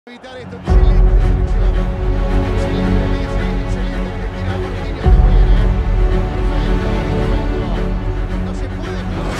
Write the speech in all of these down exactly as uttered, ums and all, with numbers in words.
Evitar esto, excelente definición, excelente Messi, excelente Argentina, Marquinhos también, ¿eh? Perfecto, perfecto, no se puede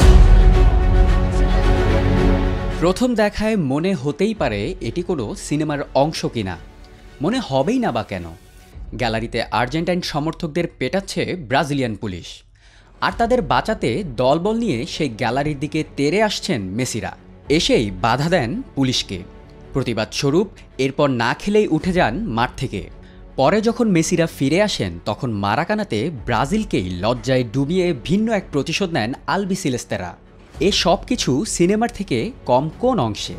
excelente। প্রথম দেখায় মনে হতেই পারে এটি কোনো সিনেমার অংশ কিনা, মনে হবেই না বা কেন। গ্যালারিতে আর্জেন্টাইন সমর্থকদের পেটাচ্ছে ব্রাজিলিয়ান পুলিশ, আর তাদের বাঁচাতে দলবল নিয়ে সেই গ্যালারির দিকে তেড়ে আসছেন মেসিরা। এসেই বাধা দেন পুলিশকে, প্রতিবাদ স্বরূপ এরপর না খেলেই উঠে যান মাঠ থেকে। পরে যখন মেসিরা ফিরে আসেন তখন মারাকানাতে ব্রাজিলকেই লজ্জায় ডুবিয়ে ভিন্ন এক প্রতিশোধ নেন আলবিসেলেস্তেরা। এ সব কিছু সিনেমার থেকে কম কোন অংশে?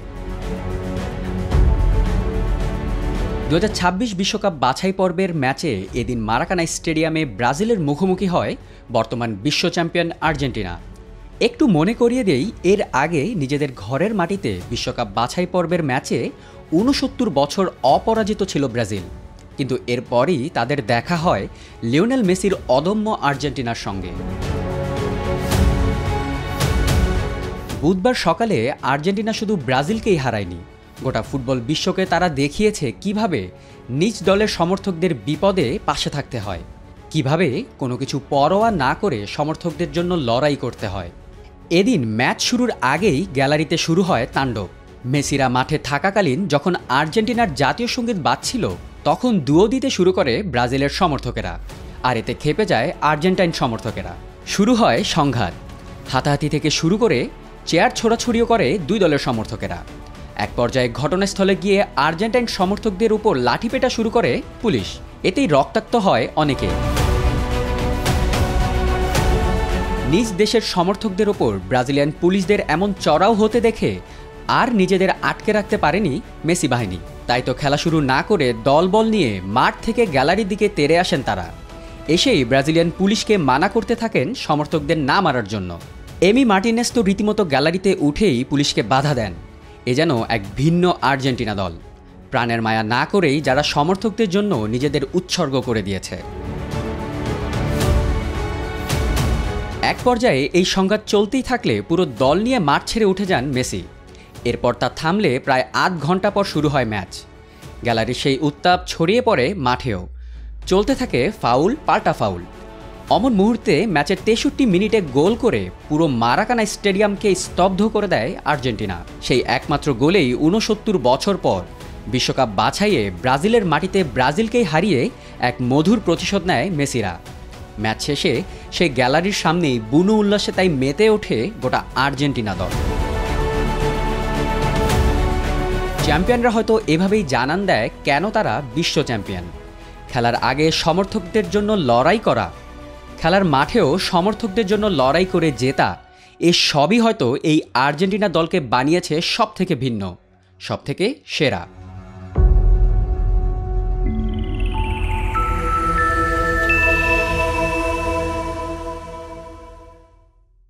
দু হাজার ছাব্বিশ বিশ্বকাপ বাছাই পর্বের ম্যাচে এদিন মারাকানা স্টেডিয়ামে ব্রাজিলের মুখোমুখি হয় বর্তমান বিশ্ব চ্যাম্পিয়ন আর্জেন্টিনা। একটু মনে করিয়ে দেই, এর আগে নিজেদের ঘরের মাটিতে বিশ্বকাপ বাছাই পর্বের ম্যাচে ঊনসত্তর বছর অপরাজিত ছিল ব্রাজিল, কিন্তু এরপরই তাদের দেখা হয় লিওনেল মেসির অদম্য আর্জেন্টিনার সঙ্গে। বুধবার সকালে আর্জেন্টিনা শুধু ব্রাজিলকেই হারায়নি, গোটা ফুটবল বিশ্বকে তারা দেখিয়েছে কিভাবে নিজ দলের সমর্থকদের বিপদে পাশে থাকতে হয়, কিভাবে কোনো কিছু পরোয়া না করে সমর্থকদের জন্য লড়াই করতে হয়। এদিন ম্যাচ শুরুর আগেই গ্যালারিতে শুরু হয় তাণ্ডব। মেসিরা মাঠে থাকাকালীন যখন আর্জেন্টিনার জাতীয় সঙ্গীত বাজছিল তখন দুয়ো দিতে শুরু করে ব্রাজিলের সমর্থকেরা, আর এতে ক্ষেপে যায় আর্জেন্টাইন সমর্থকেরা। শুরু হয় সংঘাত, হাতাহাতি থেকে শুরু করে চেয়ার ছোড়াছুড়িও করে দুই দলের সমর্থকেরা। এক পর্যায়ে ঘটনাস্থলে গিয়ে আর্জেন্টাইন সমর্থকদের উপর লাঠিপেটা শুরু করে পুলিশ, এতেই রক্তাক্ত হয় অনেকে। নিজ দেশের সমর্থকদের ওপর ব্রাজিলিয়ান পুলিশদের এমন চড়াও হতে দেখে আর নিজেদের আটকে রাখতে পারেনি মেসি বাহিনী, তাই তো খেলা শুরু না করে দলবল নিয়ে মাঠ থেকে গ্যালারির দিকে তেড়ে আসেন তারা। এসেই ব্রাজিলিয়ান পুলিশকে মানা করতে থাকেন সমর্থকদের না মারার জন্য। এমি মার্টিনেস তো রীতিমতো গ্যালারিতে উঠেই পুলিশকে বাধা দেন। এ যেন এক ভিন্ন আর্জেন্টিনা দল, প্রাণের মায়া না করেই যারা সমর্থকদের জন্য নিজেদের উৎসর্গ করে দিয়েছে। এক পর্যায়ে এই সংঘাত চলতেই থাকলে পুরো দল নিয়ে মাঠ ছেড়ে উঠে যান মেসি। এরপর তা থামলে প্রায় আধ ঘন্টা পর শুরু হয় ম্যাচ। গ্যালারির সেই উত্তাপ ছড়িয়ে পড়ে মাঠেও, চলতে থাকে ফাউল পাল্টা ফাউল। অমন মুহূর্তে ম্যাচের তেষট্টি মিনিটে গোল করে পুরো মারাকানা স্টেডিয়ামকে স্তব্ধ করে দেয় আর্জেন্টিনা। সেই একমাত্র গোলেই ঊনসত্তর বছর পর বিশ্বকাপ বাছাইয়ে ব্রাজিলের মাটিতে ব্রাজিলকেই হারিয়ে এক মধুর প্রতিশোধ নেয় মেসিরা। ম্যাচ শেষে সেই গ্যালারির সামনেই বুনো উল্লাসে তাই মেতে ওঠে গোটা আর্জেন্টিনা দল। চ্যাম্পিয়নরা হয়তো এভাবেই জানান দেয় কেন তারা বিশ্ব চ্যাম্পিয়ন। খেলার আগে সমর্থকদের জন্য লড়াই করা, খেলার মাঠেও সমর্থকদের জন্য লড়াই করে জেতা, এ সবই হয়তো এই আর্জেন্টিনা দলকে বানিয়েছে সবথেকে ভিন্ন, সবথেকে সেরা।